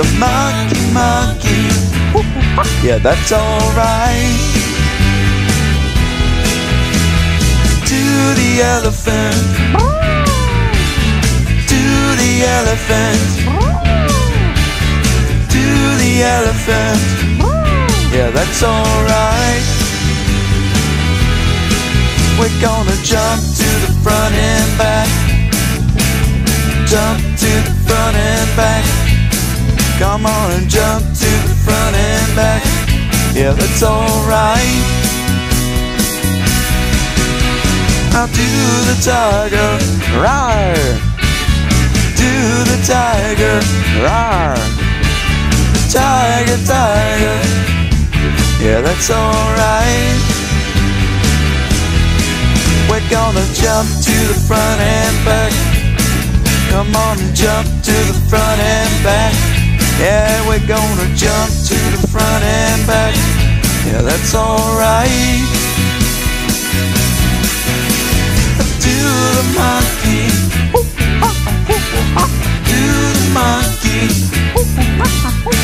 the monkey. Yeah, that's alright. To the elephant. To the elephant. To the elephant. Yeah, that's alright. We're gonna jump to the front and back. Jump to the front and back. Come on and jump to the front and back. Yeah, that's alright. Now do the tiger, rawr. Do the tiger, rawr. Tiger, tiger. Yeah, that's alright. We're gonna jump to the front and back. Come on and jump to the front and back. Yeah, we're gonna jump to the front and back. Yeah, that's alright. Do the monkey. Do the monkey.